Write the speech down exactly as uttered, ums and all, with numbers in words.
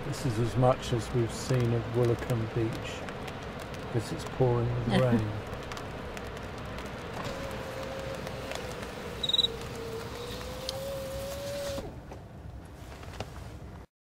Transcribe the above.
This is as much as we've seen of Woolacombe Beach because it's pouring with rain.